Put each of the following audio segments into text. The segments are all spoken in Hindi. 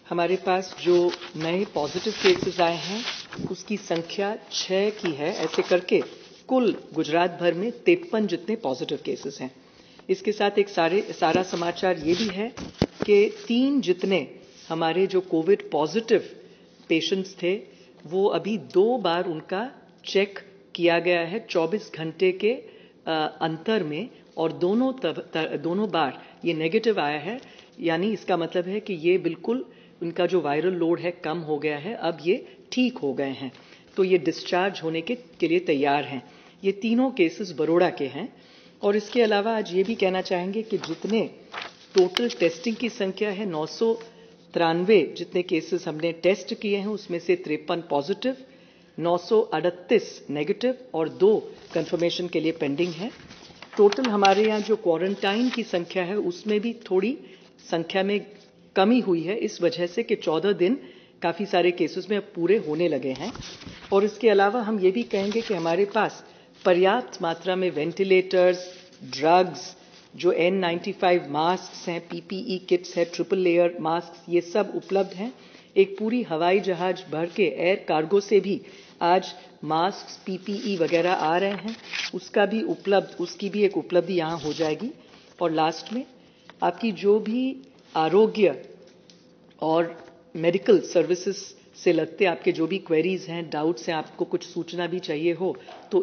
हमारे पास जो नए पॉजिटिव केसेस आए हैं उसकी संख्या 6 की है। ऐसे करके कुल गुजरात भर में 53 जितने पॉजिटिव केसेस हैं। इसके साथ एक सारा समाचार ये भी है कि 3 जितने हमारे जो कोविड पॉजिटिव पेशेंट्स थे वो अभी 2 बार उनका चेक किया गया है 24 घंटे के अंतर में, और दोनों बार ये नेगेटिव आया है। यानी इसका मतलब है कि ये बिल्कुल उनका जो वायरल लोड है कम हो गया है, अब ये ठीक हो गए हैं, तो ये डिस्चार्ज होने के लिए तैयार हैं। ये तीनों केसेस बरोड़ा के हैं। और इसके अलावा आज ये भी कहना चाहेंगे कि जितने टोटल टेस्टिंग की संख्या है 993 जितने केसेस हमने टेस्ट किए हैं उसमें से 53 पॉजिटिव, 938 नेगेटिव और 2 कंफर्मेशन के लिए पेंडिंग है। टोटल हमारे यहाँ जो क्वारंटाइन की संख्या है उसमें भी थोड़ी संख्या में कमी हुई है, इस वजह से कि 14 दिन काफ़ी सारे केसेस में अब पूरे होने लगे हैं। और इसके अलावा हम ये भी कहेंगे कि हमारे पास पर्याप्त मात्रा में वेंटिलेटर्स, ड्रग्स, जो N95 मास्क हैं, PPE किट्स है, ट्रिपल लेयर मास्क, ये सब उपलब्ध हैं। एक पूरी हवाई जहाज भर के एयर कार्गो से भी आज मास्क, PPE वगैरह आ रहे हैं, उसकी भी एक उपलब्धि यहाँ हो जाएगी। और लास्ट में आपकी जो भी आरोग्य और मेडिकल सर्विसेज से लगते आपके जो भी क्वेरीज हैं, डाउट्स हैं, आपको कुछ सूचना भी चाहिए हो तो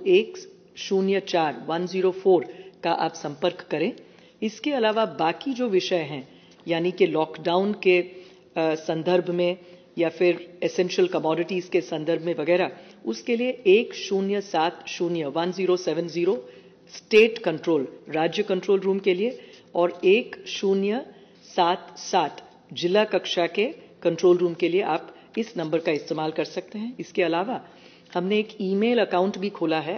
104 का आप संपर्क करें। इसके अलावा बाकी जो विषय हैं यानी कि लॉकडाउन के संदर्भ में या फिर एसेंशियल कमोडिटीज के संदर्भ में वगैरह, उसके लिए 1070 स्टेट कंट्रोल राज्य कंट्रोल रूम के लिए और 1077 जिला कक्षा के कंट्रोल रूम के लिए आप इस नंबर का इस्तेमाल कर सकते हैं। इसके अलावा हमने एक ईमेल अकाउंट भी खोला है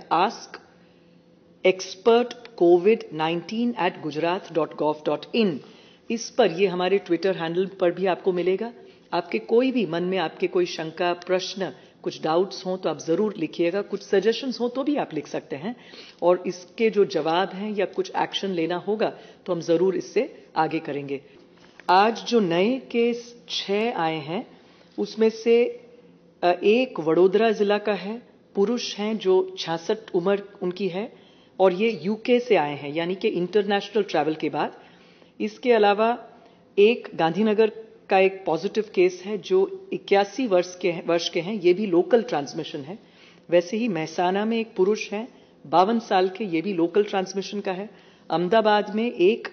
askexpertcovid19@gujarat.gov.in। इस पर ये हमारे ट्विटर हैंडल पर भी आपको मिलेगा। आपके कोई भी मन में आपके कोई शंका, प्रश्न, कुछ डाउट्स हों तो आप जरूर लिखिएगा। कुछ सजेशंस हो तो भी आप लिख सकते हैं और इसके जो जवाब हैं या कुछ एक्शन लेना होगा तो हम जरूर इससे आगे करेंगे। आज जो नए केस 6 आए हैं उसमें से एक वडोदरा जिला का है, पुरुष हैं जो 66 उम्र उनकी है और ये यूके से आए हैं यानी कि इंटरनेशनल ट्रैवल के बाद। इसके अलावा एक गांधीनगर का एक पॉजिटिव केस है जो 81 वर्ष के हैं, ये भी लोकल ट्रांसमिशन है। वैसे ही मेहसाना में एक पुरुष है 52 साल के, ये भी लोकल ट्रांसमिशन का है। अहमदाबाद में एक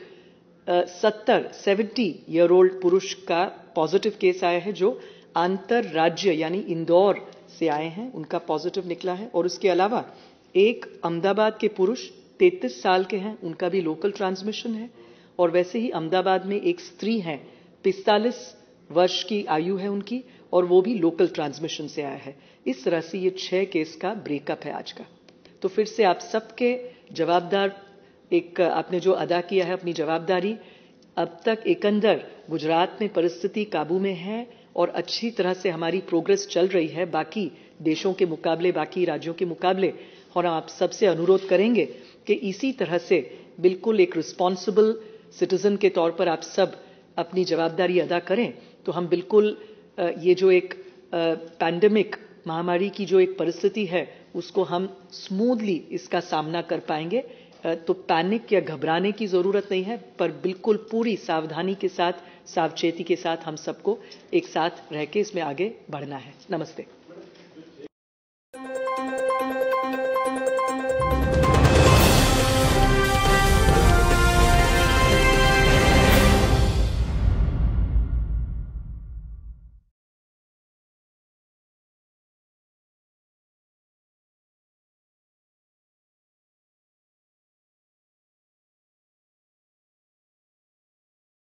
70 ईयर ओल्ड पुरुष का पॉजिटिव केस आया है जो अंतर राज्य यानी इंदौर से आए हैं, उनका पॉजिटिव निकला है। और उसके अलावा एक अहमदाबाद के पुरुष 33 साल के हैं, उनका भी लोकल ट्रांसमिशन है। और वैसे ही अहमदाबाद में एक स्त्री है 45 वर्ष की आयु है उनकी और वो भी लोकल ट्रांसमिशन से आया है। इस तरह से ये 6 केस का ब्रेकअप है आज का। तो फिर से आप सबके जवाबदार आपने जो अदा किया है अपनी जवाबदारी, अब तक एकंदर गुजरात में परिस्थिति काबू में है और अच्छी तरह से हमारी प्रोग्रेस चल रही है बाकी देशों के मुकाबले, बाकी राज्यों के मुकाबले। और हम आप सबसे अनुरोध करेंगे कि इसी तरह से बिल्कुल एक रिस्पॉन्सिबल सिटीजन के तौर पर आप सब अपनी जवाबदारी अदा करें तो हम बिल्कुल ये जो एक पैंडेमिक महामारी की जो एक परिस्थिति है उसको हम स्मूथली इसका सामना कर पाएंगे। तो पैनिक या घबराने की जरूरत नहीं है, पर बिल्कुल पूरी सावधानी के साथ, सावचेती के साथ हम सबको एक साथ रह के इसमें आगे बढ़ना है। नमस्ते।